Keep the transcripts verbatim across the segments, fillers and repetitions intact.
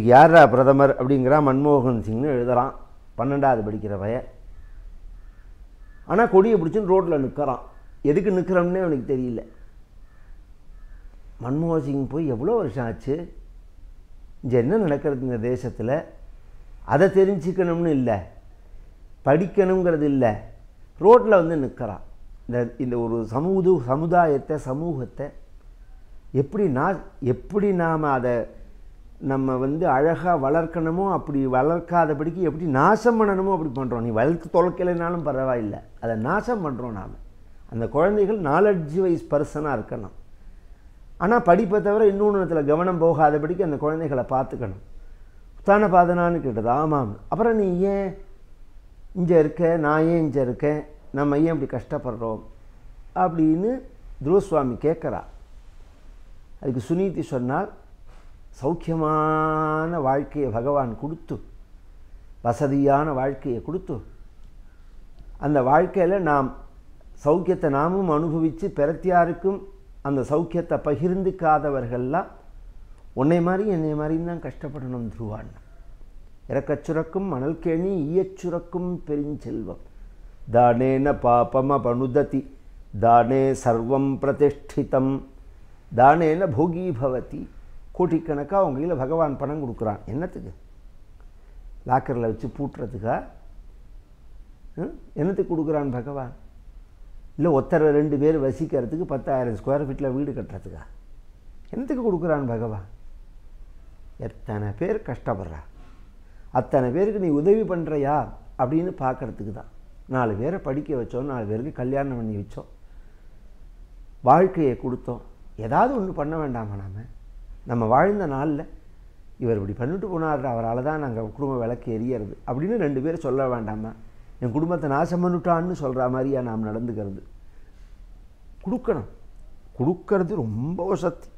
இன்னைக்கு யாரா பிரதமர் அப்படிங்கிறா மன்மோகன் சிங்னு எழுதுறான், பன்னெண்டாவது படிக்கிற பையன். ஆனால் கொடியை பிடிச்சின்னு ரோட்டில் நிற்கிறான். எதுக்கு நிற்கிறோம்னே அவனுக்கு தெரியல. மன்மோகன் சிங் போய் எவ்வளோ வருஷம் ஆச்சு, இங்கே என்ன நடக்கிறது இந்த தேசத்தில், அதை தெரிஞ்சுக்கணும்னு இல்லை, படிக்கணுங்கிறது இல்லை, ரோட்டில் வந்து நிற்கிறான். இந்த இந்த ஒரு சமூக சமுதாயத்தை சமூகத்தை எப்படி நான் எப்படி நாம் அதை நம்ம வந்து அழகாக வளர்க்கணுமோ அப்படி வளர்க்காதபடிக்கு எப்படி நாசம் பண்ணணுமோ அப்படி பண்ணுறோம். நீ வளர்த்து தொலைக்கலைனாலும் பரவாயில்லை, அதை நாசம் பண்ணுறோம் நாம். அந்த குழந்தைகள் நாலெட்ஜ் வைஸ் பர்சனாக இருக்கணும். ஆனால் படிப்பை தவிர இன்னொன்றுத்தில் கவனம் போகாதபடிக்கு அந்த குழந்தைகளை பார்த்துக்கணும். தானே பாதனான்னு கேட்டது. ஆமாம். அப்புறம் நீ ஏன் இங்கே இருக்க, நான் ஏன் இங்கே இருக்கேன், நம்ம ஏன் இப்படி கஷ்டப்படுறோம் அப்படின்னு துருவசுவாமி கேட்குறா. அதுக்கு சுனீதி சொன்னால், சௌக்கியமான வாழ்க்கையை பகவான் கொடுத்து, வசதியான வாழ்க்கையை கொடுத்து, அந்த வாழ்க்கையில் நாம் சௌக்கியத்தை நாமும் அனுபவித்து பிறத்தியாருக்கும் அந்த சௌக்கியத்தை பகிர்ந்துக்காதவர்கள்லாம் உன்னை மாதிரி என்னை மாதிரியும் தான் கஷ்டப்படணும் துருவான். இறக்கச்சுரக்கும் மணல் கேணி ஈயச்சுரக்கும் பெருஞ்செல்வம் தானேன பாபம பனுததி தானே சர்வம் பிரதிஷ்டிதம் தானேன போகி பவதி. கோட்டிக்கணக்காக அவங்க கையில் பகவான் பணம் கொடுக்குறான். என்னத்துக்கு? லாக்கரில் வச்சு பூட்டுறதுக்கா? என்னத்துக்கு கொடுக்குறான் பகவான்? இல்லை ஒத்தரை ரெண்டு பேர் வசிக்கிறதுக்கு பத்தாயிரம் ஸ்கொயர் ஃபீட்டில் வீடு கட்டுறதுக்கா? என்னத்துக்கு கொடுக்குறான் பகவான்? எத்தனை பேர் கஷ்டப்படுறா, அத்தனை பேருக்கு நீ உதவி பண்ணுறியா அப்படின்னு பார்க்குறதுக்கு தான். நாலு பேரை படிக்க வச்சோம், நாலு பேருக்கு கல்யாணம் பண்ணி வச்சோம், வாழ்க்கையை கொடுத்தோம். ஏதாவது ஒன்று பண்ண வேண்டாமா? நாம் நம்ம வாழ்ந்த நாளில் இவர் இப்படி பண்ணிட்டு போனார், அவரால் தான் நாங்கள் குடும்ப விளக்கு எரியறது அப்படின்னு ரெண்டு பேர் சொல்ல வேண்டாமா? என் குடும்பத்தை நாசம் பண்ணிட்டான்னு சொல்கிற மாதிரியா நாம் நடந்துக்கிறது? கொடுக்கணும். கொடுக்கறது ரொம்ப வசதி.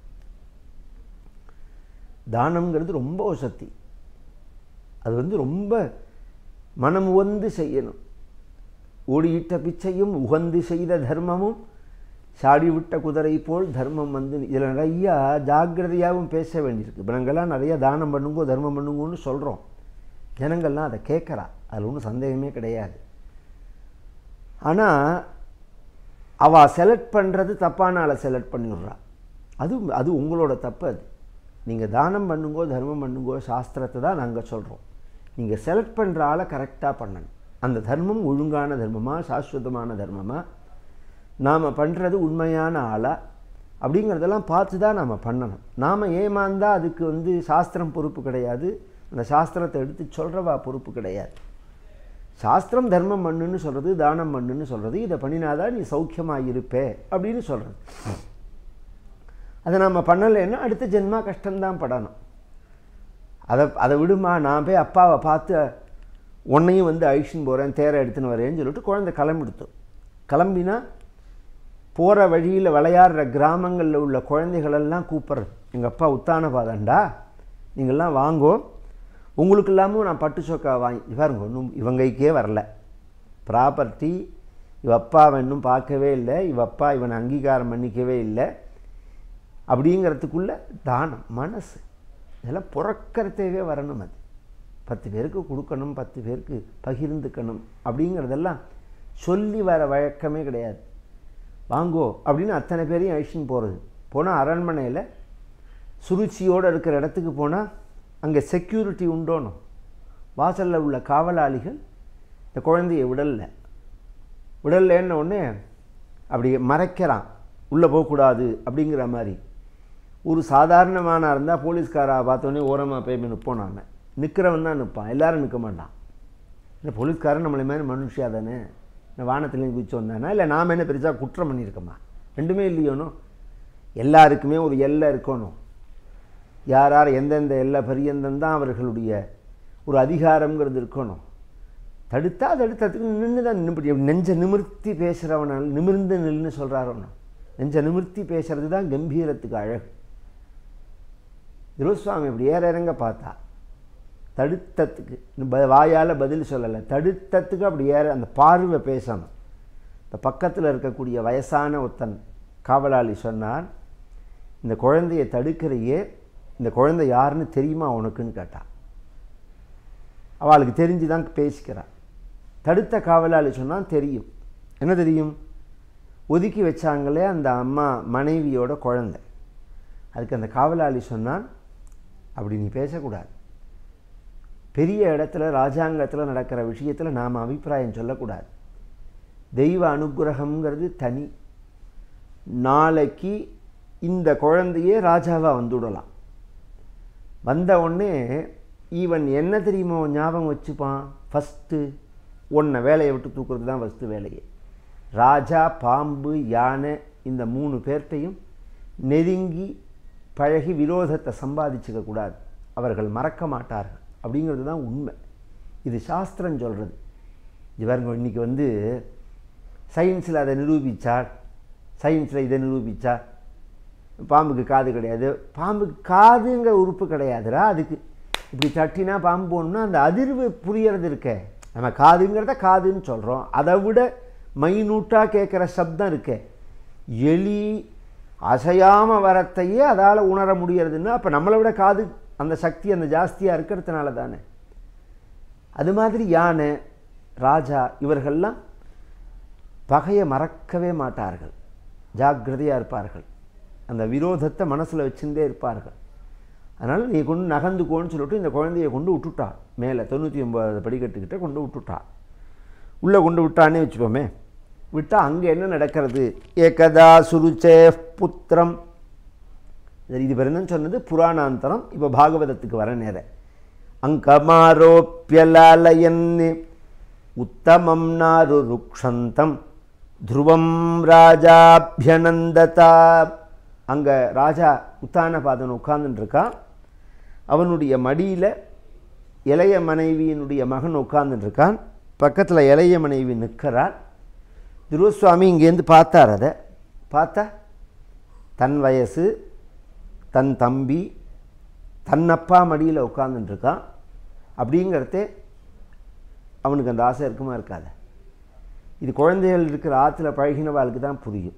தானம்ங்கிறது ரொம்ப வசதி. அது வந்து ரொம்ப மனம் உவந்து செய்யணும். ஓடியிட்ட பிச்சையும் உகந்து செய்த தர்மமும் சாடி விட்ட குதிரை போல் தர்மம் வந்து இதில் நிறையா ஜாக்கிரதையாகவும் பேச வேண்டியிருக்கு. இப்போ நாங்கள்லாம் நிறையா தானம் பண்ணுங்கோ தர்மம் பண்ணுங்கன்னு சொல்கிறோம். ஜனங்கள்லாம் அதை கேட்குறா, அதில் ஒன்றும் சந்தேகமே கிடையாது. ஆனால் அவள் செலக்ட் பண்ணுறது தப்பான ஆளை செலக்ட் பண்ணிவிட்றா. அது அது உங்களோட தப்பு. அது நீங்கள் தானம் பண்ணுங்கோ தர்மம் பண்ணுங்கோ சாஸ்திரத்தை தான் நாங்கள் சொல்கிறோம். நீங்கள் செலக்ட் பண்ணுற ஆளை கரெக்டாக பண்ணணும். அந்த தர்மம் ஒழுங்கான தர்மமாக சாஸ்வதமான தர்மமாக, நாம் பண்ணுறது உண்மையான ஆளா அப்படிங்கிறதெல்லாம் பார்த்து தான் நாம் பண்ணணும். நாம் ஏமாந்தால் அதுக்கு வந்து சாஸ்திரம் பொறுப்பு கிடையாது, அந்த சாஸ்திரத்தை எடுத்து சொல்கிறவா பொறுப்பு கிடையாது. சாஸ்திரம் தர்மம் பண்ணுன்னு சொல்கிறது, தானம் பண்ணுன்னு சொல்கிறது, இதை பண்ணினாதான் நீ சௌக்கியமாக இருப்பே அப்படின்னு சொல்கிறது. அதை நாம் பண்ணலைன்னா அடுத்த ஜென்மா கஷ்டம்தான் படணும். அதை அதை விடுமா, நான் போய் அப்பாவை பார்த்து உன்னையும் வந்து அழிச்சுன்னு போகிறேன், தேரை எடுத்துன்னு வரேன்னு சொல்லிட்டு குழந்தை கிளம்பிடுத்தோம். கிளம்பினா போகிற வழியில் விளையாடுற கிராமங்களில் உள்ள குழந்தைகளெல்லாம் கூப்பிட்றது, எங்கள் அப்பா உத்தான பாதண்டா, நீங்கள்லாம் வாங்கோ, உங்களுக்கு இல்லாமல் நான் பட்டு சொக்கா வாங்கி பாருங்க. ஒன்றும் இவங்கைக்கே வரல ப்ராப்பர்ட்டி. இவ அப்பாவை இன்னும் பார்க்கவே இல்லை, இவ அப்பா இவனை அங்கீகாரம் பண்ணிக்கவே இல்லை. அப்படிங்கிறதுக்குள்ள தானம் மனசு இதெல்லாம் புறக்கறதேவே வரணும். அது பத்து பேருக்கு கொடுக்கணும், பத்து பேருக்கு பகிர்ந்துக்கணும் அப்படிங்கிறதெல்லாம் சொல்லி வர வழக்கமே கிடையாது. வாங்கோ அப்படின்னு அத்தனை பேரையும் அழிச்சுன்னு போகிறது. போனால் அரண்மனையில் சுருச்சியோடு இருக்கிற இடத்துக்கு போனால் அங்கே செக்யூரிட்டி உண்டோணும். வாசலில் உள்ள காவலாளிகள் இந்த குழந்தைய விடலை விடலைன்ன உடனே அப்படி மறைக்கிறான், உள்ளே போகக்கூடாது அப்படிங்கிற மாதிரி. ஒரு சாதாரணமான இருந்தால் போலீஸ்காராக பார்த்தோன்னே ஓரமாக போய் நிற்போம். நாம் நிற்கிறவன் தான் நிற்பான், எல்லோரும் நிற்க மாட்டான். இல்லை போலீஸ்காரன் நம்மளை மாதிரி மனுஷியா தானே, இந்த வானத்துலேருந்து குதிச்சு வந்தானே, இல்லை நாம் என்ன பெருசாக குற்றம் பண்ணியிருக்கோமா? ரெண்டுமே இல்லையோனும். எல்லாருக்குமே ஒரு எல்லை இருக்கணும். யார் யார் எந்தெந்த எல்லை பரியந்தம் தான் அவர்களுடைய ஒரு அதிகாரங்கிறது இருக்கணும். தடுத்தா தடுத்ததுக்கு நின்று தான் நின்று நெஞ்ச நிமிர்த்தி பேசுகிறவனால் நிமிர்ந்து நில்லுன்னு சொல்கிறாரோன்னு. நெஞ்ச நிமிர்த்தி பேசுறது தான் கம்பீரத்துக்கு அழகு. துருவசுவாமி இப்படி ஏற இறங்க பார்த்தா தடுத்தத்துக்கு வாயால் பதில் சொல்லலை, தடுத்தத்துக்கு அப்படி ஏற அந்த பார்வை பேசணும். இந்த பக்கத்தில் இருக்கக்கூடிய வயசான ஒருத்தன் காவலாளி சொன்னார், இந்த குழந்தையை தடுக்கிறையே இந்த குழந்தை யாருன்னு தெரியுமா உனக்குன்னு கேட்டா. அவளுக்கு தெரிஞ்சு தான் பேசிக்கிறாள். தடுத்த காவலாளி சொன்னால் தெரியும். என்ன தெரியும்? ஒதுக்கி வச்சாங்களே அந்த அம்மா மனைவியோட குழந்தை. அதுக்கு அந்த காவலாளி சொன்னால், அப்படி நீ பேசக்கூடாது. பெரிய இடத்துல ராஜாங்கத்தில் நடக்கிற விஷயத்தில் நாம் அபிப்பிராயம் சொல்லக்கூடாது. தெய்வ அனுகிரகம்ங்கிறது தனி. நாளைக்கு இந்த குழந்தையே ராஜாவாக வந்துவிடலாம். வந்த உடனே ஈவன் என்ன தெரியுமோ ஞாபகம் வச்சுப்பான், ஃபஸ்ட்டு உன்னை வேலையை விட்டு தூக்குறது தான் ஃபஸ்ட்டு வேலையே. ராஜா, பாம்பு, யானை இந்த மூணு பேர்த்தையும் நெருங்கி பழகி விரோதத்தை சம்பாதிச்சுக்க கூடாது. அவர்கள் மறக்க மாட்டார்கள் அப்படிங்கிறது தான் உண்மை. இது சாஸ்திரம் சொல்கிறது. இவருங்க இன்றைக்கி வந்து சயின்ஸில் அதை நிரூபித்தார், சயின்ஸில் இதை நிரூபித்தார். பாம்புக்கு காது கிடையாது. பாம்புக்கு காதுங்கிற உறுப்பு கிடையாதுரா. அதுக்கு இப்படி தட்டினா பாம்பு போகணுன்னா அந்த அதிர்வு புரியறது இருக்க. நம்ம காதுங்கிறத காதுன்னு சொல்கிறோம். அதை விட மைனூட்டாக கேட்குற சப்தம் இருக்க. எலி அசையாமல் வரத்தையே அதால் உணர முடியறதுன்னா அப்போ நம்மளை விட காது அந்த சக்தி அந்த ஜாஸ்தியாக இருக்கிறதுனால தானே. அது மாதிரி யானை, ராஜா இவர்கள்லாம் பகையை மறக்கவே மாட்டார்கள். ஜாக்கிரதையாக இருப்பார்கள். அந்த விரோதத்தை மனசில் வச்சுட்டே இருப்பார்கள். அதனால் நீ கொண்டு நகர்ந்துக்கோன்னு சொல்லிட்டு இந்த குழந்தையை கொண்டு விட்டுட்டா. மேலே தொண்ணூற்றி ஒம்பது படிக்கட்டுக்கிட்ட கொண்டு விட்டுட்டா. உள்ளே கொண்டு விட்டானே வச்சுப்போமே. விட்டால் அங்கே என்ன நடக்கிறது? ஏகதா சுருச்சே புத்திரம். இது பிறந்தன்னு சொன்னது புராணாந்தரம். இப்போ பாகவதத்துக்கு வர நேரம். அங்கமாரோப்பியலாலயன் உத்தமம் நாரு ருக்ஷந்தம் துருவம் ராஜாபியனந்ததா. அங்கே ராஜா உத்தானபாதன் உட்கார்ந்துட்டுருக்கான். அவனுடைய மடியில் இளைய மனைவியினுடைய மகன் உட்கார்ந்துட்டுருக்கான். பக்கத்தில் இளைய மனைவி நிற்கிறார். துருவசுவாமி இங்கேருந்து பார்த்தார். அதை பார்த்தா தன் வயசு, தன் தம்பி, தன்னப்பா மடியில் உட்கார்ந்துட்டுருக்கான். அப்படிங்கிறதே அவனுக்கு அந்த ஆசை இருக்குமா இருக்காத? இது குழந்தைகள் இருக்கிற ஆற்றுல பழகினவாளுக்கு தான் புரியும்.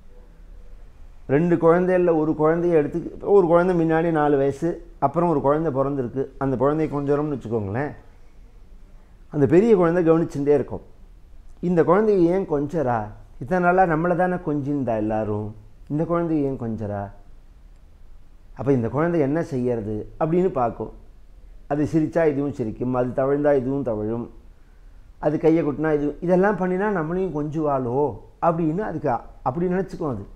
ரெண்டு குழந்தைகளில் ஒரு குழந்தைய எடுத்து, ஒரு குழந்தை முன்னாடி நாலு வயசு, அப்புறம் ஒரு குழந்தை பிறந்திருக்கு. அந்த குழந்தைய கொஞ்சம்னு வச்சுக்கோங்களேன். அந்த பெரிய குழந்தை கவனிச்சுட்டே இருக்கும். இந்த குழந்தைய ஏன் கொஞ்சரா? இத்தனை நாளாக நம்மளை தானே கொஞ்சிருந்தா எல்லாரும், இந்த குழந்தைய ஏன் கொஞ்சரா? அப்போ இந்த குழந்தை என்ன செய்யறது அப்படின்னு பார்க்கும். அது சிரித்தா இதுவும் சிரிக்கும், அது தவழ்ந்தா இதுவும் தவழும், அது கையை கொட்டினா இது இதெல்லாம் பண்ணினா நம்மளையும் கொஞ்சுவாளோ அப்படின்னு அதுக்கு அப்படி நினச்சிக்கும். அது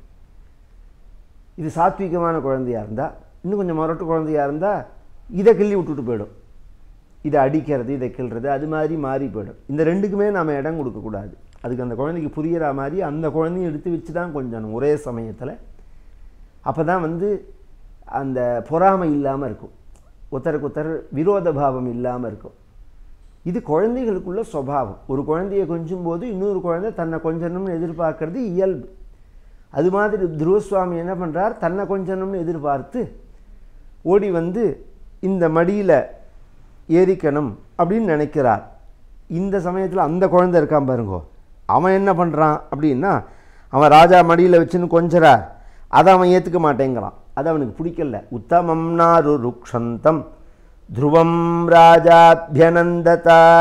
இது சாத்விகமான குழந்தையாக இருந்தால், இன்னும் கொஞ்சம் மொரட்டு குழந்தையாக இருந்தால் இதை கிள்ளி விட்டுட்டு போயிடும். இதை அடிக்கிறது, இதை கிள்றது, அது மாதிரி மாறி போயிடும். இந்த ரெண்டுக்குமே நாம் இடம் கொடுக்கக்கூடாது. அதுக்கு அந்த குழந்தைக்கு புரிகிற மாதிரி அந்த குழந்தையும் எடுத்து வச்சு தான் கொஞ்சம் ஒரே சமயத்தில். அப்போ தான் வந்து அந்த பொறாமை இல்லாமல் இருக்கும், ஒருத்தருக்கு ஒருத்தர் விரோத பாவம் இல்லாமல் இருக்கும். இது குழந்தைகளுக்குள்ள சுபாவம். ஒரு குழந்தையை கொஞ்சும் போது இன்னொரு குழந்தை தன்னை கொஞ்சணும்னு எதிர்பார்க்கறது இயல்பு. அது மாதிரி துருவசுவாமி என்ன பண்ணுறார்? தன்னை கொஞ்சணும்னு எதிர்பார்த்து ஓடி வந்து இந்த மடியில் ஏறிக்கணும் அப்படின்னு நினைக்கிறார். இந்த சமயத்தில் அந்த குழந்தை இருக்கான் பாருங்கோ, அவன் என்ன பண்ணுறான் அப்படின்னா, அவன் ராஜா மடியில் வச்சுன்னு கொஞ்சறார். அதை அவன் ஏற்றுக்க மாட்டேங்கிறான். அது அவனுக்கு பிடிக்கல. உத்தமம் நாரு ருக்ஷந்தம் துருவம் ராஜாபியனந்ததா.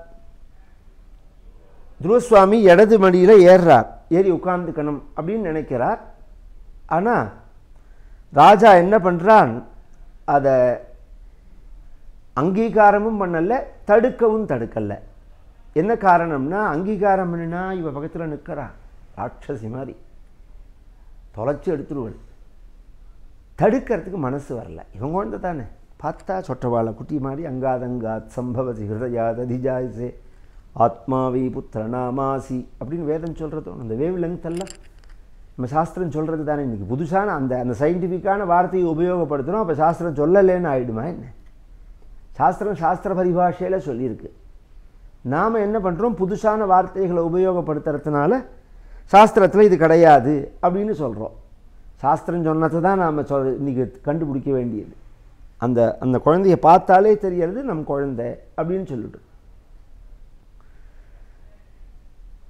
துருவசுவாமி இடது மடியில் ஏறுறார். ஏறி உட்கார்ந்துக்கணும் அப்படின்னு நினைக்கிறார். ஆனால் ராஜா என்ன பண்ணுறான்? அதை அங்கீகாரமும் பண்ணலை, தடுக்கவும் தடுக்கலை. என்ன காரணம்னா, அங்கீகாரம் பண்ணினா இவ பக்கத்தில் நிற்கிறா ராட்சசி மாதிரி தொலைச்சி எடுத்துருவள். தடுக்கிறதுக்கு மனசு வரல. இவன் குழந்தை தானே, பார்த்தா சொட்டவாளை குட்டி மாதிரி அங்காதங்காத் சம்பவதி ஹிருதயாத் அதிஜாயிசே ஆத்மாவி புத்திரநாமாசி அப்படின்னு வேதம் சொல்கிறது. அந்த வேவ் லெங்க் எல்லாம் நம்ம சாஸ்திரம் சொல்கிறது தானே. இன்றைக்கி புதுசான அந்த அந்த சயின்டிஃபிக்கான வார்த்தையை உபயோகப்படுத்தணும். அப்போ சாஸ்திரம் சொல்லலேன்னு ஆகிடுமா என்ன? சாஸ்திரம் சாஸ்திர பரிபாஷையில் சொல்லியிருக்கு. நாம் என்ன பண்ணுறோம்? புதுசான வார்த்தைகளை உபயோகப்படுத்துறதுனால சாஸ்திரத்தில் இது கிடையாது அப்படின்னு சொல்கிறோம். சாஸ்திரம் சொன்னதை தான் நாம் சொல் இன்றைக்கி கண்டுபிடிக்க வேண்டியது. அந்த அந்த குழந்தைய பார்த்தாலே தெரியறது நம் குழந்தை அப்படின்னு சொல்லிட்டு.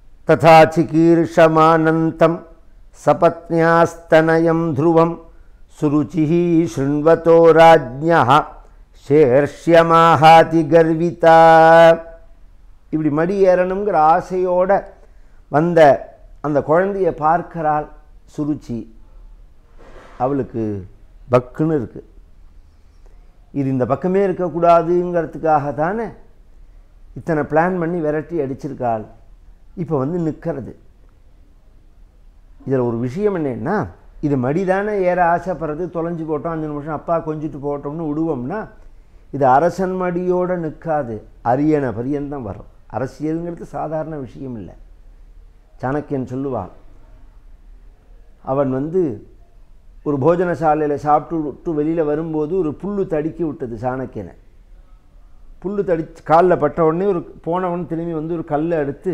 ததா சிகீர்ஷமானந்தம் சபத்னியாஸ்தனயம் த்ருவம் சுருச்சிஹி ஸ்ருண்வதோ ராஜ்ஞः சேர்ஷ்யமாஹாதி கர்விதா. இப்படி மடி ஏறணுங்கிற ஆசையோட வந்த அந்த குழந்தையை பார்க்கிறாள் சுருச்சி. அவளுக்கு பக்குன்னு இருக்கு. இது இந்த பக்கமே இருக்கக்கூடாதுங்கிறதுக்காக தானே இத்தனை பிளான் பண்ணி விரட்டி அடிச்சிருக்காள். இப்போ வந்து நிற்கிறது. இதில் ஒரு விஷயம் என்னன்னா, இது மடி தானே ஏற ஆசைப்படுறது, தொலைஞ்சு போட்டோம் அஞ்சு நிமிஷம் அப்பா கொஞ்சிட்டு போட்டோம்னு விடுவோம்னா, இது அரசன் மடியோடு நிற்காது, அரியணை பரியந்தம் வரும். அரசியலுங்கிறது சாதாரண விஷயம் இல்லை. சாணக்கியன் சொல்லுவான், அவன் வந்து ஒரு போஜனசாலையில் சாப்பிட்டு விட்டு வெளியில் வரும்போது ஒரு புல்லு தடுக்கி விட்டது சாணக்கியனை. புல்லு தடிச்சு காலில் பட்ட உடனே ஒரு போனவன் திரும்பி வந்து ஒரு கல்லை எடுத்து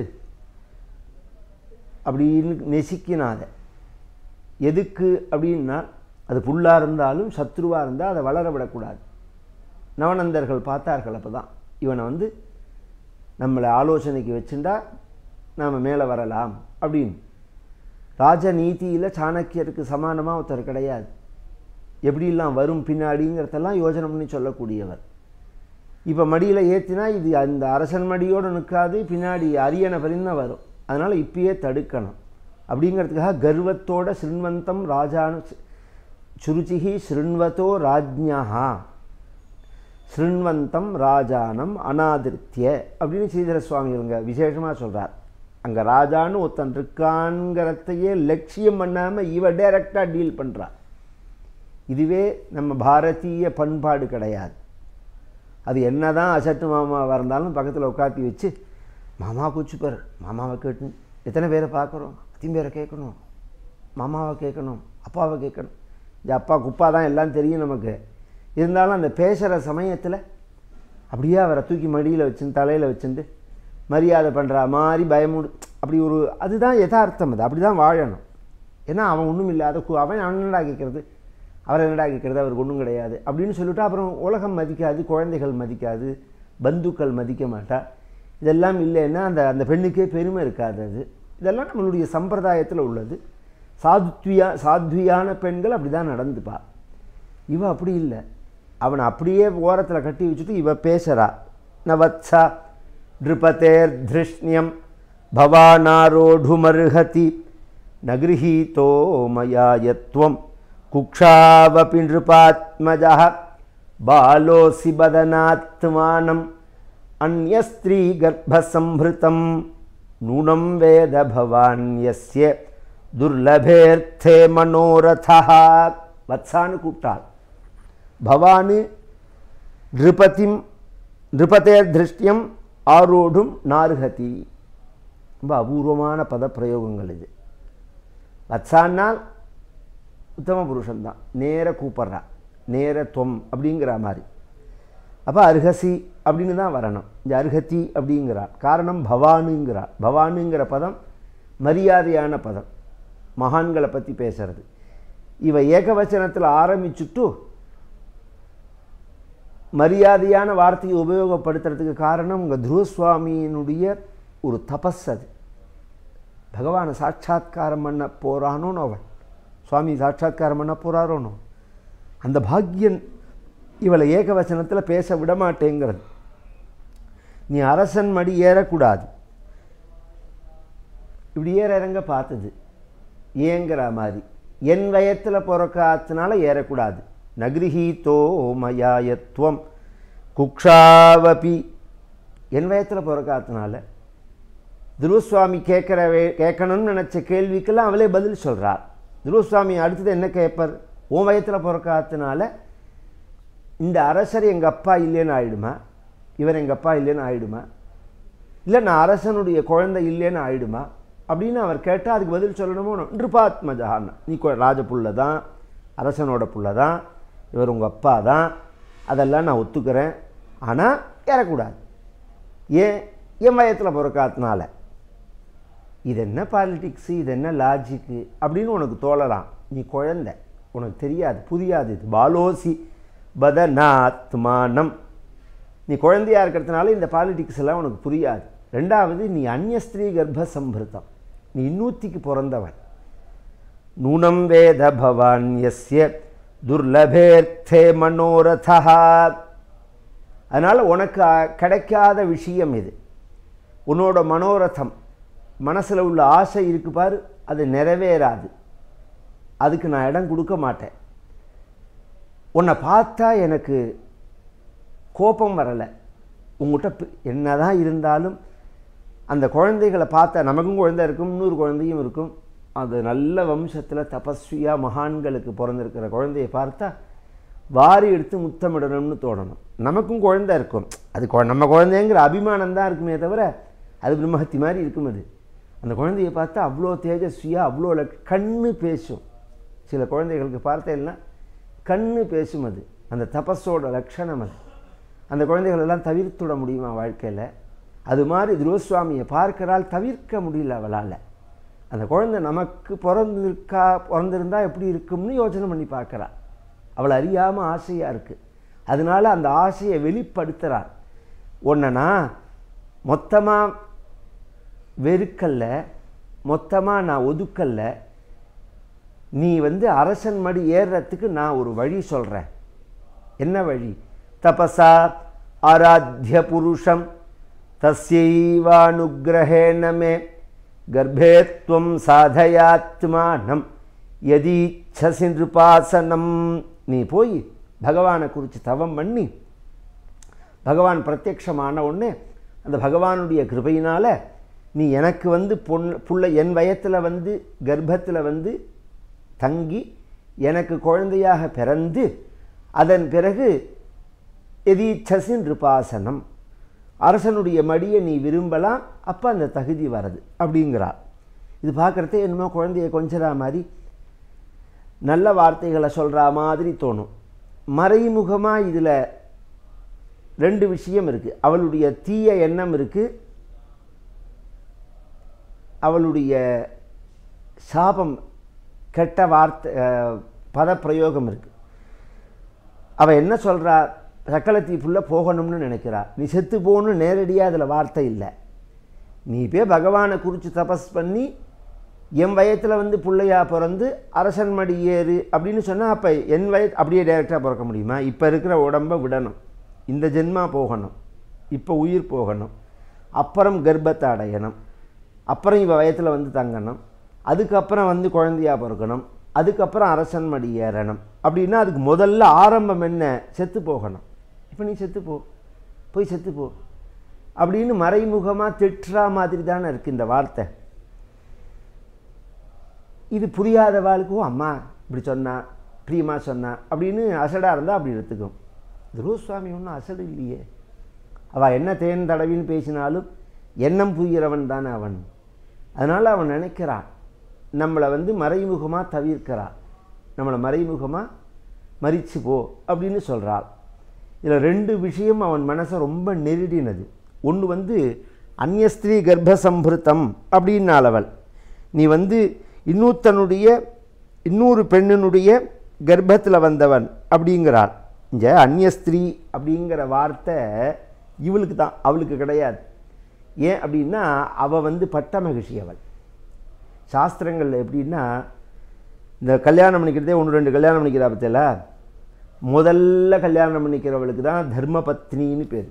அப்படின்னு நெசுக்கினாத. எதுக்கு அப்படின்னா, அது புல்லாக இருந்தாலும் சத்ருவாக இருந்தால் அதை வளர விடக்கூடாது. நவநந்தர்கள் பார்த்தார்கள். அப்போ தான் இவனை வந்து நம்மளை ஆலோசனைக்கு வச்சுட்டா நாம் மேலே வரலாம் அப்படின்னு. ராஜநீதியில் சாணக்கியருக்கு சமானமாக ஒருத்தர் கிடையாது. எப்படிலாம் வரும் பின்னாடிங்கிறதெல்லாம் யோஜனை பண்ணி சொல்லக்கூடியவர். இப்போ மடியில் ஏற்றினா இது அந்த அரசன் மடியோடு நிற்காது, பின்னாடி அரியணை பரிந்து வரும். அதனால் இப்பயே தடுக்கணும் அப்படிங்கிறதுக்காக கர்வத்தோட ஸ்ருண்வந்தம் ராஜானு சுருச்சிஹி ஸ்ருண்வதோ ராஜ்ஞா ஸ்ருண்வந்தம் ராஜானம் அநாதிருத்திய அப்படின்னு ஸ்ரீதர சுவாமிகளுங்க விசேஷமாக சொல்கிறார். அங்கே ராஜான்னு ஒருத்தன் இருக்கான்ங்கிறதையே லட்சியம் பண்ணாமல் இவ டைரெக்டாக டீல் பண்ணுறார். இதுவே நம்ம பாரதிய பண்பாடு கிடையாது. அது என்ன தான் அசட்டு மாமாவாக இருந்தாலும் பக்கத்தில் உட்காத்தி வச்சு, மாமா கூச்சுப்பார், மாமாவை கேட்டு எத்தனை பேரை பார்க்குறோம், அத்தனை பேரை கேட்கணும், மாமாவை கேட்கணும், அப்பாவை கேட்கணும். இந்த அப்பா குப்பா தான் எல்லாம் தெரியும் நமக்கு. இருந்தாலும் அந்த பேசுகிற சமயத்தில் அப்படியே அவரை தூக்கி மடியில் வச்சுன்னு தலையில் வச்சுட்டு மரியாதை பண்ணுற மாதிரி பயமுடு. அப்படி ஒரு அதுதான் யதார்த்தம். அது அப்படி தான் வாழணும். ஏன்னா அவன் ஒன்றும் இல்லாத அவன் என்னடா கேட்குறது, அவர் என்னடா கேட்குறது, அவருக்கு ஒன்றும் கிடையாது அப்படின்னு சொல்லிவிட்டு அப்புறம் உலகம் மதிக்காது, குழந்தைகள் மதிக்காது, பந்துக்கள் மதிக்க மாட்டா. இதெல்லாம் இல்லைன்னா அந்த அந்த பெண்ணுக்கே பெருமை இருக்காது. அது இதெல்லாம் நம்மளுடைய சம்பிரதாயத்தில் உள்ளது. சாத்வியா சாத்வியான பெண்கள் அப்படி தான் நடந்துப்பா. இவ அப்படி இல்லை. அவனை அப்படியே ஓரத்தில் கட்டி வச்சுட்டு இவ பேசுகிறா. நவத்ஸா நிருபதேர் திருஷ்ணியம் பவானாரோடுமர்ஹதி நகிருஹீதோ மயா யத்வம் குக்ஷாவபி நிருபாத்மஜா பாலோசி பதனாத்மானம் அன்யஸ்திரீ கர்ப்பசம்ஹிருதம் நூனம் வேத பவான் யஸ்ய துர்லபேர்த்தே மனோரதா. வத்சான்னு கூப்பிட்டாள். பவானு நிருபதிம் நிருபதேர் திருஷ்டியம் ஆரோடும் நார்ஹதி. ரொம்ப அபூர்வமான பதப்பிரயோகங்கள் இது. வத்சான்னால் உத்தம புருஷன்தான், நேர கூப்பிட்றா, நேர தொம் அப்படிங்கிற மாதிரி. அப்போ அர்ஹசி அப்படின்னு தான் வரணும். இந்த அர்ஹதி அப்படிங்கிறார். காரணம் பவானுங்கிறார். பவானுங்கிற பதம் மரியாதையான பதம், மகான்களை பற்றி பேசுறது. இவ ஏகவச்சனத்தில் ஆரம்பிச்சுட்டு மரியாதையான வார்த்தையை உபயோகப்படுத்துறதுக்கு காரணம் உங்கள் துருவசுவாமியினுடைய ஒரு தபஸ். அது பகவானை சாட்சாத்காரம் பண்ண போகிறானோன்னு அவன் சுவாமி சாட்சாத்காரம் பண்ண போகிறாரோனோ அந்த பாக்கியன் இவளை ஏகவச்சனத்தில் பேச விடமாட்டேங்கிறது. நீ அரசன் மடி ஏறக்கூடாது. இப்படி ஏற இறங்க பார்த்தது ஏங்கிற மாதிரி. என் வயத்தில் பிறக்காத்தினால ஏறக்கூடாது. நகிருஹீதோ மயாயத்வம் குக்ஷாவபி. என் வயத்தில் பிறக்காத்தினால துருவசுவாமி கேட்குற கேட்கணும்னு நினச்ச கேள்விக்கெல்லாம் அவளே பதில் சொல்கிறார். துருவசுவாமி அடுத்தது என்ன கேட்பார்? உன் வயத்தில் பிறக்காத்தினால இந்த அரசர் எங்கள் அப்பா இல்லைன்னு ஆயிடுமா, இவர் எங்கள் அப்பா இல்லைன்னு ஆயிடுமா, இல்லை நான் அரசனுடைய குழந்தை இல்லைன்னு ஆயிடுமா அப்படின்னு அவர் கேட்டால் அதுக்கு பதில் சொல்லணுமோ. நிருபாத்மஜான்னா, நீ ராஜப்புள்ள தான், அரசனோட புள்ள தான், இவர் உங்கள் அப்பா தான், அதெல்லாம் நான் ஒத்துக்கிறேன். ஆனால் ஏறக்கூடாது. ஏன்? என் வயத்தில் பிறக்காத்தினால. இது என்ன பாலிட்டிக்ஸு, இது என்ன லாஜிக்கு அப்படின்னு உனக்கு தோழலாம். நீ குழந்தை, உனக்கு தெரியாது, புரியாது. இது பாலோசி பதனாத்மானம். நீ குழந்தையாக இருக்கிறதுனால இந்த பாலிட்டிக்ஸ் எல்லாம் உனக்கு புரியாது. ரெண்டாவது, நீ அந்நியஸ்திரீ கர்ப்பசம்பிருத்தம், நீ இன்னூத்திக்கு பிறந்தவன். நூனம் வேத பவான் யஸ்ய துர்லபேர்த்தே மனோரதா. அதனால் உனக்கு கிடைக்காத விஷயம் இது. உன்னோட மனோரதம், மனசில் உள்ள ஆசை இருக்கு பாரு, அது நிறைவேறாது. அதுக்கு நான் இடம் கொடுக்க மாட்டேன். உன்னை பார்த்தா எனக்கு கோபம் வரலை. உங்கள்கிட்ட என்ன தான் இருந்தாலும் அந்த குழந்தைகளை பார்த்தா, நமக்கும் குழந்தை இருக்கும், இன்னொரு குழந்தையும் இருக்கும், அது நல்ல வம்சத்தில் தபஸ்வியாக மகான்களுக்கு பிறந்திருக்கிற குழந்தையை பார்த்தா வாரி எடுத்து முத்தமிடணும்னு தோணணும். நமக்கும் குழந்தை இருக்கும், அது நம்ம குழந்தைங்கிற அபிமானம் தான் இருக்குமே தவிர அது பிரம்மஹத்தி மாதிரி இருக்கும். அது அந்த குழந்தையை பார்த்தா அவ்வளோ தேஜஸ்வியாக, அவ்வளோ கண்ணு பேசும். சில குழந்தைகளுக்கு பார்த்தேன்னா கண்ணு பேசும். அது அந்த தபஸோட லட்சணம். அது அந்த குழந்தைகளெல்லாம் தவிர்த்துட முடியுமா வாழ்க்கையில்? அது மாதிரி துருவசுவாமியை பார்க்கிறாள், தவிர்க்க முடியல அவளால். அந்த குழந்தை நமக்கு பிறந்திருக்கா, பிறந்திருந்தால் எப்படி இருக்கும்னு யோசனை பண்ணி பார்க்குறாள். அவள் அறியாமல் ஆசையாக இருக்குது. அதனால அந்த ஆசையை வெளிப்படுத்துகிறாள். ஒன்றுனா மொத்தமாக வெறுக்கல்ல, மொத்தமாக நான் ஒதுக்கல்ல, நீ வந்து அரசன் மடி ஏறுறதுக்கு நான் ஒரு வழி சொல்கிறேன். என்ன வழி? தபசா ஆராத்திய புருஷம் தஸ்யைவானுக்ரஹேண மே கர்ப்பேத்வம் சாதயாத்மானம் யதீச்சசி நிருபாசனம். நீ போய் பகவானை குறித்து தவம் பண்ணி பகவான் பிரத்யக்ஷமான உடனே அந்த பகவானுடைய கிருபையினால் நீ எனக்கு வந்து பொன் புள்ள என் வயத்தில் வந்து கர்ப்பத்தில் வந்து தங்கி எனக்கு குழந்தையாக பிறந்து அதன் பிறகு எதீச்சசி நிருபாசனம், அரசனுடைய மடியை நீ விரும்பலாம், அப்போ அந்த தகுதி வரது அப்படிங்கிறார். இது பார்க்குறதே என்னமோ குழந்தைய கொஞ்சரா மாதிரி, நல்ல வார்த்தைகளை சொல்கிற மாதிரி தோணும். மறைமுகமாக இதில் ரெண்டு விஷயம் இருக்குது. அவளுடைய தீய எண்ணம் இருக்குது, அவளுடைய சாபம், கெட்ட வார்த்தை பதப்பிரயோகம் இருக்குது. அவள் என்ன சொல்கிறா? சக்கலத்தீ ஃபுல்லாக போகணும்னு நினைக்கிறா. நீ செத்து போகணும்னு நேரடியாக அதில் வார்த்தை இல்லை. நீ போய் பகவானை குறித்து தபஸ் பண்ணி என் வயத்தில் வந்து பிள்ளையாக பிறந்து அரசன் மடி ஏறு அப்படின்னு சொன்னால் அப்போ என் வய அப்படியே டைரெக்டாக பிறக்க முடியுமா? இப்போ இருக்கிற உடம்பை விடணும், இந்த ஜென்மா போகணும், இப்போ உயிர் போகணும், அப்புறம் கர்ப்பத்தை அடையணும், அப்புறம் இவ வயத்தில் வந்து தங்கணும், அதுக்கப்புறம் வந்து குழந்தையாக பிறக்கணும், அதுக்கப்புறம் அரசன் மடி ஏறணும். அப்படின்னா அதுக்கு முதல்ல ஆரம்பம் என்ன? செத்து போகணும். இப்போ நீ செத்துப்போ, போய் செத்துப்போ அப்படின்னு மறைமுகமாக திட்டுறா மாதிரி தானே இருக்குது இந்த வார்த்தை. இது புரியாத வாழ்க்கும் அம்மா இப்படி சொன்னா, பிரியமா சொன்னா அப்படின்னு அசடாக இருந்தால் அப்படி எடுத்துக்கும். துருவசுவாமி ஒன்றும் அசடு இல்லையே. அவள் என்ன தேன் தடவின்னு பேசினாலும் எண்ணம் புரிகிறவன் தானே அவன். அதனால் அவன் நினைக்கிறான் நம்மளை வந்து மறைமுகமாக தவிர்க்கிறாள், நம்மளை மறைமுகமாக மறிச்சு போ அப்படின்னு சொல்கிறாள். இதில் ரெண்டு விஷயம் அவன் மனசை ரொம்ப நெருடினது. ஒன்று வந்து அந்நியஸ்திரீ கர்ப்பசம்பிருத்தம் அப்படின்னாள் அவள். நீ வந்து இன்னொருத்தனுடைய இன்னொரு பெண்ணினுடைய கர்ப்பத்தில் வந்தவன் அப்படிங்கிறாள். இங்கே அந்நியஸ்திரீ அப்படிங்கிற வார்த்தை இவளுக்கு தான், அவளுக்கு கிடையாது. ஏன் அப்படின்னா அவள் வந்து பட்ட மகிழ்ச்சி. அவள் சாஸ்திரங்களில் எப்படின்னா இந்த கல்யாணம் பண்ணிக்கிறதே ஒன்று ரெண்டு கல்யாணம் பண்ணிக்கிறா பற்றியில, முதல்ல கல்யாணம் பண்ணிக்கிறவளுக்கு தான் தர்மபத்னின்னு பேர்.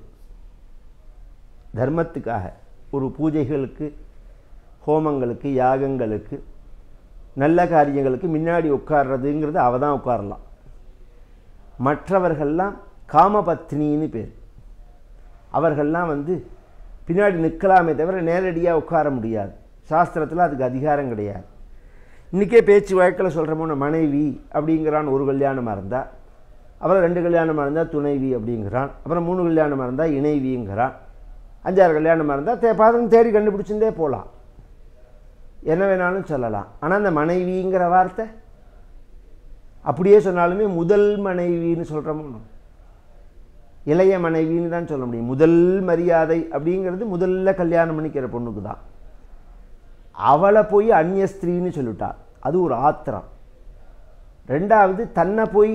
தர்மத்துக்காக ஒரு பூஜைகளுக்கு, ஹோமங்களுக்கு, யாகங்களுக்கு, நல்ல காரியங்களுக்கு முன்னாடி உட்கார்றதுங்கிறது அவள் தான் உட்காரலாம். மற்றவர்கள்லாம் காமபத்னின்னு பேர். அவர்கள்லாம் வந்து பின்னாடி நிற்கலாமே தவிர நேரடியாக உட்கார முடியாது. சாஸ்திரத்தில் அதுக்கு அதிகாரம் கிடையாது. இன்றைக்கே பேச்சு வழக்கில் சொல்கிறோமோ மனைவி அப்படிங்கிறான் ஒரு கல்யாணமாக இருந்தால், அப்புறம் ரெண்டு கல்யாணமாக இருந்தால் துணைவி அப்படிங்கிறான், அப்புறம் மூணு கல்யாணமாக இருந்தால் இணைவிங்கிறான், அஞ்சாறு கல்யாணமாக இருந்தால் தே பாதம் தேடி கண்டுபிடிச்சுட்டே போகலாம், என்ன வேணாலும் சொல்லலாம். ஆனால் அந்த மனைவிங்கிற வார்த்தை அப்படியே சொன்னாலுமே முதல் மனைவின்னு சொல்கிறோமோ, இளைய மனைவின்னு தான் சொல்ல முடியும். முதல் மரியாதை அப்படிங்கிறது முதல்ல கல்யாணம் பண்ணிக்கிற பொண்ணுக்கு தான். அவளை போய் அந்நிய ஸ்திரீன்னு சொல்லிட்டா, அது ஒரு ஆத்திரம். ரெண்டாவது தன்னை போய்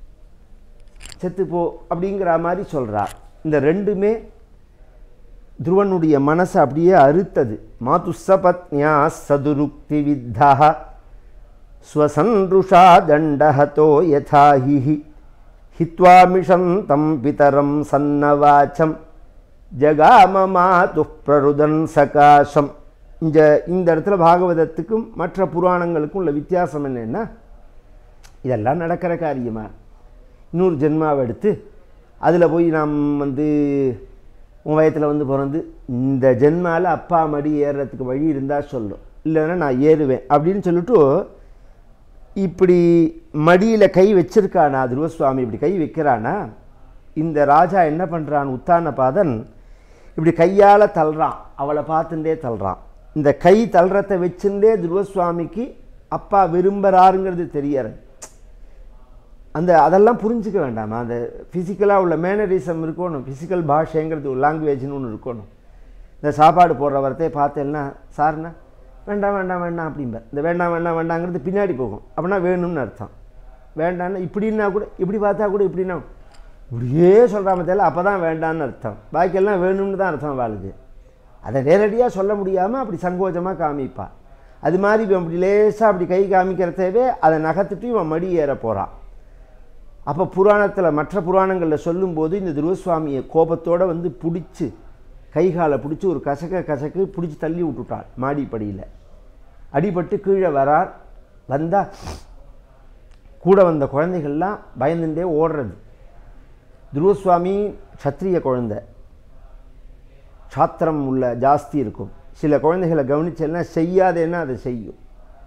செத்துப்போ அப்படிங்கிற மாதிரி சொல்கிறார். இந்த ரெண்டுமே துருவனுடைய மனசை அப்படியே அறுத்தது. மாதுசபத்யா சதுருக்தி வித்தா ஸ்வசன்ருஷா தண்டஹதோ யதாஹி ஹித்வாமிஷந்தம் பிதரம் சன்னவாச்சம் ஜகாமமாது பிரருதன் சகாசம். இந்த இந்த இடத்துல பாகவதத்துக்கும் மற்ற புராணங்களுக்கும் உள்ள வித்தியாசம் என்னென்னா, இதெல்லாம் நடக்கிற காரியமா? இன்னொரு ஜென்மாவை எடுத்து அதில் போய் நாம் வந்து உன் வயத்தில் வந்து பிறந்து இந்த ஜென்மாவில் அப்பா மடி ஏறுறதுக்கு வழி இருந்தால் சொல்லும், இல்லைன்னா நான் ஏறுவேன் அப்படின்னு சொல்லிட்டு இப்படி மடியில் கை வச்சிருக்கானா துருவசுவாமி, இப்படி கை வைக்கிறானா. இந்த ராஜா என்ன பண்ணுறான், உத்தானபாதன் இப்படி கையால் தள்ளுறான், அவளை பார்த்துட்டே தள்ளுறான். இந்த கை தள்ளுறத்தை வச்சுட்டே துருவசுவாமிக்கு அப்பா விரும்புகிறாருங்கிறது தெரியறது. அந்த அதெல்லாம் புரிஞ்சிக்க வேண்டாமா? அந்த ஃபிசிக்கலாக உள்ள மேனரிசம் இருக்கணும், ஃபிசிக்கல் பாஷைங்கிறது ஒரு லாங்குவேஜ்னு ஒன்று இருக்கணும். இந்த சாப்பாடு போடுற வரத்தையே பார்த்தேன்னா, சார்னா வேண்டாம் வேண்டாம் வேண்டாம் அப்படிம்ப, இந்த வேண்டாம் வேண்டாம் வேண்டாங்கிறது பின்னாடி போகும், அப்படின்னா வேணும்னு அர்த்தம். வேண்டான்னா இப்படின்னா கூட, இப்படி பார்த்தா கூட இப்படின்னா இப்படியே சொல்கிறாம தெரியல, அப்போ தான் வேண்டான்னு அர்த்தம். பாக்கியெல்லாம் வேணும்னு தான் அர்த்தம் வாழ்க்கை. அதை நேரடியாக சொல்ல முடியாமல் அப்படி சங்கோஜமாக காமிப்பாள். அது மாதிரி இவன் அப்படி லேசாக அப்படி கை காமிக்கிறதவே அதை நகர்த்துட்டு இவன் மடி ஏற போகிறான். அப்போ புராணத்தில் மற்ற புராணங்களில் சொல்லும்போது இந்த துருவசுவாமியை கோபத்தோடு வந்து பிடிச்சி கைகாலை பிடிச்சி ஒரு கசக்க கசக்கு பிடிச்சி தள்ளி விட்டுட்டாள் மாடிப்படியில். அடிபட்டு கீழே வரார். வந்தால் கூட வந்த குழந்தைகள்லாம் பயந்துட்டே ஓடுறது. துருவசுவாமி சத்திரிய குழந்தை, சாத்திரம் உள்ள ஜாஸ்தி இருக்கும். சில குழந்தைகளை கவனிச்சேன்னா செய்யாதேன்னா அதை செய்யும்.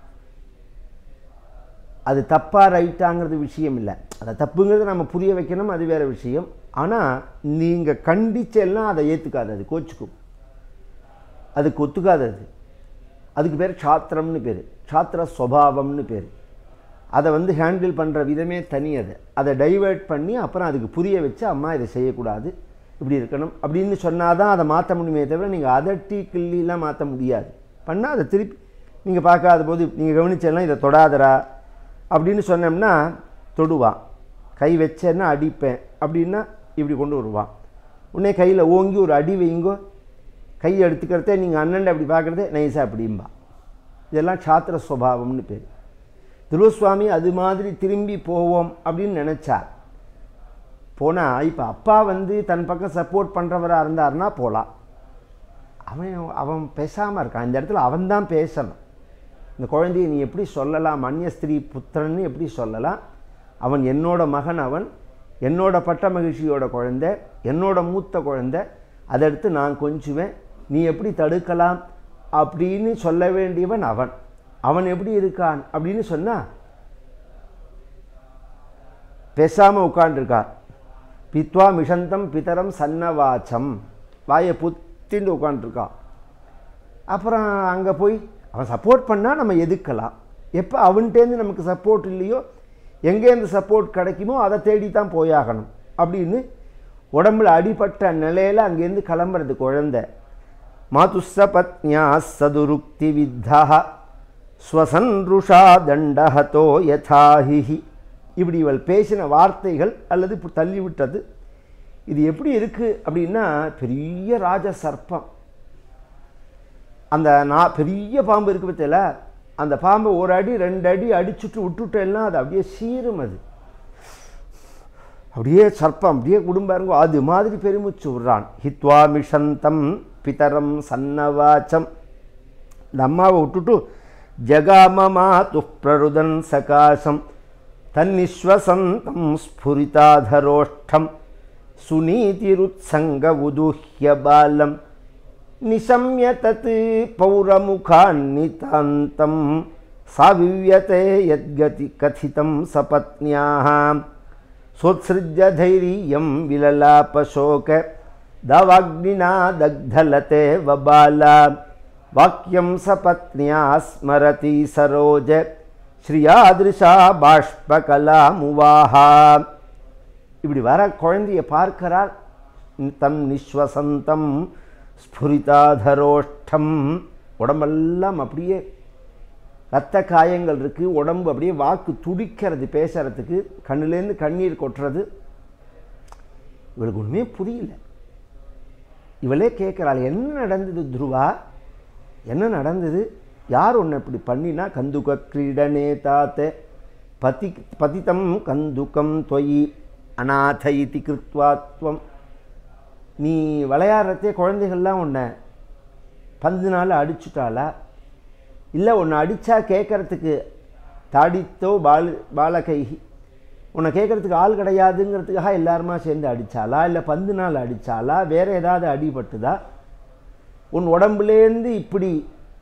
அது தப்பாக ரைட்டாங்கிறது விஷயம் இல்லை, அதை தப்புங்கிறது நம்ம புரிய வைக்கணும், அது வேறு விஷயம். ஆனால் நீங்கள் கண்டிச்செல்லாம் அதை ஏற்றுக்காது, அது கோச்சுக்கும், அதுக்கு ஒத்துக்காதது. அதுக்கு பேர் சாத்திரம்னு பேர், சாத்திர ஸ்வபாவம்னு பேர். அதை வந்து ஹேண்டில் பண்ணுற விதமே தனி. அதை அதை டைவெர்ட் பண்ணி அப்புறம் அதுக்கு புரிய வச்சு, அம்மா இதை செய்யக்கூடாது, இப்படி இருக்கணும் அப்படின்னு சொன்னால் தான் அதை மாற்ற முடியுமே தவிர நீங்கள் அதட்டி கிள்ளிலாம் மாற்ற முடியாது. பண்ணால் அதை திருப்பி நீங்கள் பார்க்காத போது நீங்கள் கவனிச்செல்லாம் இதை தொடாதரா அப்படின்னு சொன்னோம்னா தொடுவான். கை வச்சேன்னா அடிப்பேன் அப்படின்னா இப்படி கொண்டு வருவான். உடனே கையில் ஓங்கி ஒரு அடி வைங்கோ, கை எடுத்துக்கிறதே நீங்கள் அண்ணன் அப்படி பார்க்குறதே நைஸாக அப்படிம்பா. இதெல்லாம் சாத்திர ஸ்வபாவம்னு பேர். துருவசுவாமி அது மாதிரி திரும்பி போவோம் அப்படின்னு நினச்சார். போனால் இப்போ அப்பா வந்து தன் பக்கம் சப்போர்ட் பண்ணுறவராக இருந்தார்னா போகலாம். அவன் அவன் பேசாமல் இருக்கான். இந்த இடத்துல அவன் தான் பேசணும். இந்த குழந்தையை நீ எப்படி சொல்லலாம், அந்நிய ஸ்திரீ புத்திரன்னு எப்படி சொல்லலாம்? அவன் என்னோட மகன், அவன் என்னோட பட்ட மகிழ்ச்சியோட குழந்தை, என்னோட மூத்த குழந்தை, அதை எடுத்து நான் கொஞ்சுவேன், நீ எப்படி தடுக்கலாம் அப்படின்னு சொல்ல வேண்டியவன் அவன். அவன் எப்படி இருக்கான் அப்படின்னு சொன்னால் பேசாமல் உட்காண்டிருக்கார். பித்வா மிஷந்தம் பிதரம் சன்னவாச்சம், வாயை புத்தின்னு உட்காண்டிருக்கான். அப்புறம் அங்கே போய் அவன் சப்போர்ட் பண்ணால் நம்ம எதுக்கலாம். எப்போ அவன்கிட்டேருந்து நமக்கு சப்போர்ட் இல்லையோ, எங்கேருந்து சப்போர்ட் கிடைக்குமோ அதை தேடி தான் போயாகணும் அப்படின்னு உடம்புல அடிபட்ட நிலையில் அங்கேருந்து கிளம்புறது குழந்தை. மாதுஸ்ஸ பத்னியா சதுருக்தி வித்தா ஸ்வசன்ருஷா தண்டஹதோ யதாஹி. இப்படி இவள் பேசின வார்த்தைகள் அல்லது இப்போ தள்ளிவிட்டது இது எப்படி இருக்குது அப்படின்னா, பெரிய ராஜ சர்ப்பம், அந்த நான் பெரிய பாம்பு இருக்குது பற்றியில, அந்த பாம்பை ஒரு அடி ரெண்டு அடி அடிச்சுட்டு விட்டுட்டேன்னா அது அப்படியே சீரும். அது அப்படியே சர்ப்பம் அப்படியே குடும்பாருங்கோ, அது மாதிரி பெருமிச்சு விடுறான். ஹித்வா மிஷந்தம் பிதரம் சன்னவாச்சம். இந்த அம்மாவை விட்டுட்டு ஜகாமமா துப்ரருதன் சகாசம் தன்னிஸ்வசந்தம் ஸ்புரிதாதரோஷ்டம் சுநீதிருத்சங்க உதுஹ்ய பாலம் நிசம்ய தத் பௌரமுகான்னிதாந்தம் சாவிவ்யதே யத்கதி கதிதம் சபத்ன்யாஹ சோத்ஸ்ருஜ்ய தைரியம் விலலாபசோக தவாக்னினா தக்தலதே வபாலா வாக்கியம் சபத்ன்யா ஸ்மரதி சரோஜ ஸ்ரீயாதிருஷா பாஷ்பகலா முவாஹா. இப்படி வர குழந்தையை பார்க்கிறார். தம் நிஸ்வசந்தம் ஸ்புரிதாதரோஷ்டம். உடம்பெல்லாம் அப்படியே இரத்த காயங்கள் இருக்குது, உடம்பு அப்படியே வாக்கு துடிக்கிறது பேசுறதுக்கு, கண்ணுலேருந்து கண்ணீர் கொட்டுறது. இவளுக்கு ஒன்றுமே புரியல. இவளே கேட்குறாள், என்ன நடந்தது துருவா, என்ன நடந்தது, யார் உன்னை இப்படி பண்ணினா கந்துக கிரீடனே தாத்தே பதி பதித்தம் கந்துக்கம் தொயி அநாத இதி கிருத்வாத்வம். நீ விளையாடுறதே குழந்தைகள்லாம் உன்னை பந்து நாள் அடிச்சுட்டாளா, இல்லை உன்னை அடித்தா கேட்குறதுக்கு தாடித்தோ பால் பாலகைகி உன்னை கேட்குறதுக்கு ஆள் கிடையாதுங்கிறதுக்காக எல்லாருமா சேர்ந்து அடித்தாளா, இல்லை பந்து நாள் அடித்தாளா, வேறு ஏதாவது அடிபட்டுதா, உன் உடம்புலேருந்து இப்படி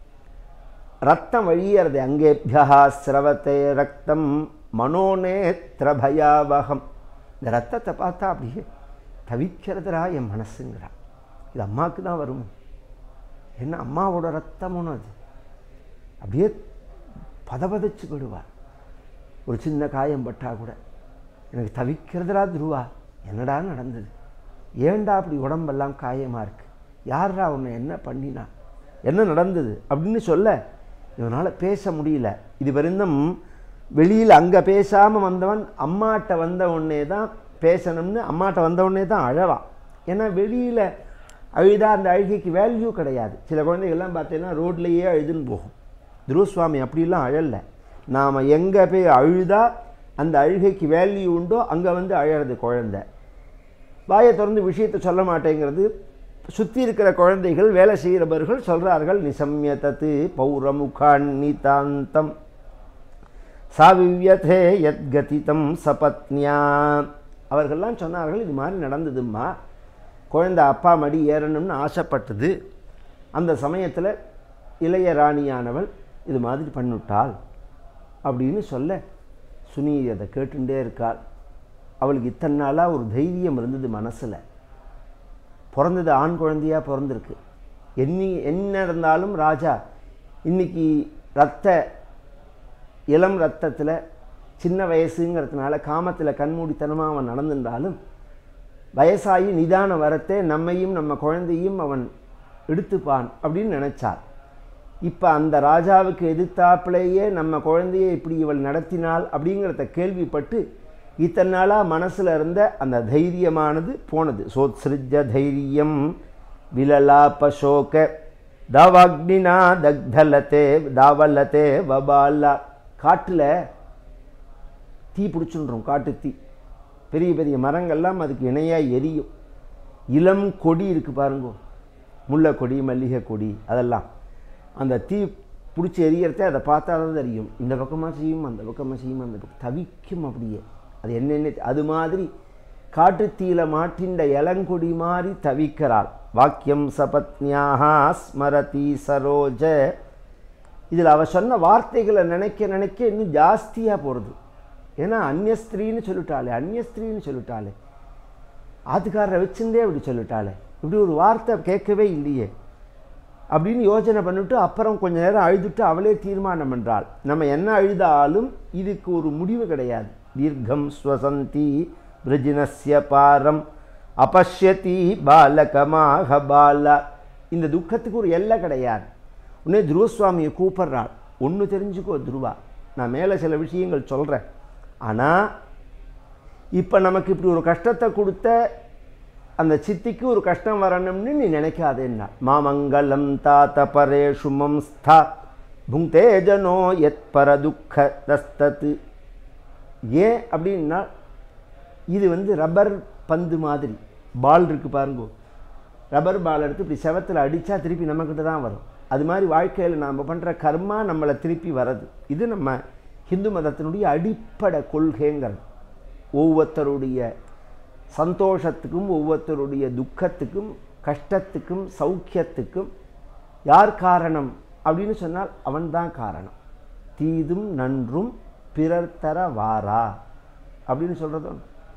ரத்தம் வழியறது, அங்கேபியா ஸ்ரவத்தே ரத்தம் மனோநேத்திர பயாவகம். இந்த ரத்தத்தை பார்த்தா அப்படியே தவிக்கிறதுரா என் மனசுங்கிறா. இது அம்மாவுக்கு தான் வரும், என்ன அம்மாவோட ரத்தமுன்னு அது அப்படியே பதபதச்சு விடுவார். ஒரு சின்ன காயம் பட்டா கூட எனக்கு தவிக்கிறதுரா துருவா, என்னடா நடந்தது, ஏண்டா அப்படி உடம்பெல்லாம் காயமாக இருக்குது, யாரா உன்னை என்ன பண்ணினா, என்ன நடந்தது அப்படின்னு சொல்ல இவனால் பேச முடியல. இது வரைந்தும் வெளியில் அங்கே பேசாமல் வந்தவன் அம்மாட்ட வந்த உடனே தான் பேசணும்னு அம்மாட்ட வந்த உடனே தான் அழறான். ஏன்னா வெளியில் அழுதா அந்த அழுகைக்கு வேல்யூ கிடையாது. சில குழந்தைகள்லாம் பார்த்தீங்கன்னா ரோட்லேயே அழுதுன்னு போகும். துருவசுவாமி அப்படிலாம் அழலை. நாம் எங்கே போய் அழுதா அந்த அழுகைக்கு வேல்யூ உண்டோ அங்கே வந்து அழறது குழந்தை. வாயை திறந்து விஷயத்தை சொல்ல மாட்டேங்கிறது. சுற்றி இருக்கிற குழந்தைகள் வேலை செய்கிறவர்கள் சொல்கிறார்கள், நிசம்யதத்து பௌரமுகான்னிதாந்தம் சாவிவ்யதே யத்கதிதம் சபத்னியா. அவர்கள்லாம் சொன்னார்கள், இது மாதிரி நடந்ததும்மா, குழந்தை அப்பா மடி ஏறணும்னு ஆசைப்பட்டது, அந்த சமயத்தில் இளைய ராணியானவள் இது மாதிரி பண்ணிவிட்டாள் அப்படின்னு சொல்ல சுனி அதை கேட்டுட்டே இருக்காள். அவளுக்கு இத்தனை நாளாக ஒரு தைரியம் இருந்தது மனசில். பிறந்தது ஆண் குழந்தையாக பிறந்திருக்கு. என்னி என்ன இருந்தாலும் ராஜா இன்றைக்கி ரத்த இளம் ரத்தத்தில் சின்ன வயசுங்கிறதுனால காமத்தில் கண்மூடித்தனமாக அவன் நடந்துட்டாலும் வயசாகி நிதான வரத்தே நம்மையும் நம்ம குழந்தையும் அவன் எடுத்துப்பான் அப்படின்னு நினச்சார். இப்போ அந்த ராஜாவுக்கு எதிர்த்தாப்பிலேயே நம்ம குழந்தையை இப்படி இவள் நடத்தினாள் அப்படிங்கிறத கேள்விப்பட்டு இத்தனை நாளாக மனசில் இருந்த அந்த தைரியமானது போனது. சோத்ஸ்ருஜ தைரியம் விலலாபசோக தாவாக்னினா தக்தலத்தே தாவலத்தே வபாலா. காட்டில் தீ பிடிச்சுன்றோம், காட்டு தீ, பெரிய பெரிய மரங்கள்லாம் அதுக்கு இணையாக எரியும். இளம் கொடி இருக்குது பாருங்கோ, முல்லை கொடி மல்லிகை கொடி, அதெல்லாம் அந்த தீ பிடிச்சி எரியறதே அதை பார்த்தா தான் தெரியும். இந்த பக்கமாக செய்யும், அந்த பக்கமாக செய்யும், அந்த பக்கம் தவிக்கும். அப்படியே அது என்னென்ன அது மாதிரி காட்டுத்தீல மாட்டின்ற இளங்கொடி மாதிரி தவிக்கிறாள். வாக்கியம் சபத்னியாக ஸ்மரதி சரோஜ. இதில் அவள் சொன்ன வார்த்தைகளை நினைக்க நினைக்க இன்னும் ஜாஸ்தியாக போகிறது. ஏன்னா அந்நியஸ்திரின்னு சொல்லிட்டாளே, அந்நியஸ்திரின்னு சொல்லிட்டாளே, ஆத்துக்காரரை வச்சுருந்தே அப்படி சொல்லிட்டாளே, இப்படி ஒரு வார்த்தை கேட்கவே இல்லையே அப்படின்னு யோசனை பண்ணிவிட்டு அப்புறம் கொஞ்சம் நேரம் அழுதுட்டு அவளே தீர்மானம் பண்ணுறாள், நம்ம என்ன அழுதாலும் இதுக்கு ஒரு முடிவு கிடையாது. தீர்க்கம் ஸ்வசந்தி விரஜினஸ்ய பாரம் அபஷ்யதி பாலகமாக பாலா. இந்த துக்கத்துக்கு ஒரு எல்லை கிடையாது. உடனே துருவசுவாமியை கூப்பிட்றாள். ஒன்று தெரிஞ்சுக்கோ துருவா, நான் மேலே சில விஷயங்கள் சொல்கிறேன், ஆனால் இப்போ நமக்கு இப்படி ஒரு கஷ்டத்தை கொடுத்த அந்த சித்திக்கு ஒரு கஷ்டம் வரணும்னு நீ நினைக்காதேன்னா. மாமங்கலம் தாத்த பரேஷு மம்ஸ்தா புங்கே ஜனோ எத் பர துக்க தஸ்தத்து. ஏன் அப்படின்னா இது வந்து ரப்பர் பந்து மாதிரி பால் இருக்குது பாருங்கோ, ரப்பர் பால் எடுத்து இப்படி செவத்தில் அடித்தா திருப்பி நம்மக்கிட்ட தான் வரும். அது மாதிரி வாழ்க்கையில் நாம் பண்ணுற கர்மா நம்மளை திருப்பி வர்றது. இது நம்ம ஹிந்து மதத்தினுடைய அடிப்படை கொள்கைங்கிறது. ஒவ்வொருத்தருடைய சந்தோஷத்துக்கும் ஒவ்வொருத்தருடைய துக்கத்துக்கும் கஷ்டத்துக்கும் சௌக்கியத்துக்கும் யார் காரணம் அப்படின்னு சொன்னால் அவன்தான் காரணம். தீதும் நன்றும் பிறர் தர வாரா அப்படின்னு சொல்கிறதோ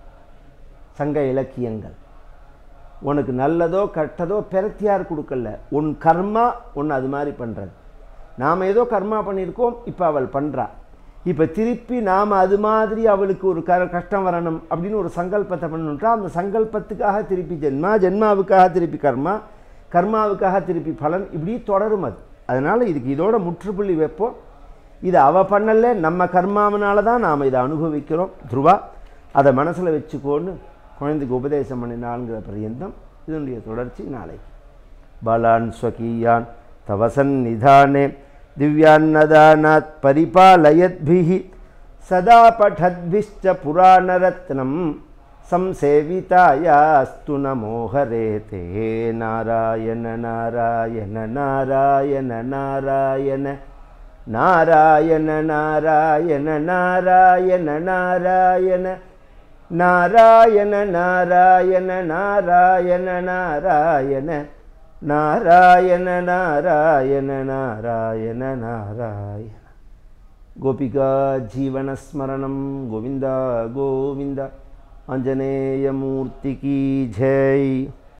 சங்க இலக்கியங்கள். உனக்கு நல்லதோ கெட்டதோ பெருத்தியார் கொடுக்கல, உன் கர்மா ஒன்று அது மாதிரி பண்ணுறது. நாம் ஏதோ கர்மா பண்ணியிருக்கோம், இப்போ அவள் பண்ணுறா, இப்போ திருப்பி நாம் அது மாதிரி அவளுக்கு ஒரு க கஷ்டம் வரணும் அப்படின்னு ஒரு சங்கல்பத்தை பண்ணுன்றா. அந்த சங்கல்பத்துக்காக திருப்பி ஜென்மா, ஜென்மாவுக்காக திருப்பி கர்மா, கர்மாவுக்காக திருப்பி பலன், இப்படி தொடரும் அது. அதனால் இதுக்கு இதோட முற்றுப்புள்ளி வைப்போம். இது அவள் பண்ணல, நம்ம கர்மாவனால தான் நாம் இதை அனுபவிக்கிறோம். துருவா அதை மனசில் வச்சுக்கோன்னு குழந்தைக்கு உபதேசம் பண்ணினாங்கிற பரியந்தம் இதனுடைய தொடர்ச்சி நாளைக்கு. பாலான் ஸ்வகீயான் தவசன் நிதானே दिव्यान्नदानात् परिपालयद्भिः सदा पठद्भिश्च पुराणरत्नं संसेवितायास्तु नमो हरेते नारायण नारायण नारायण नारायण नारायण नारायण नारायण नारायण नारायण नारायण नारायण नारायण नारायण नारायण नारायण नारायण गोपिका जीवनस्मरणं गोविंद गोविंद आंजनेय मूर्ति की जय।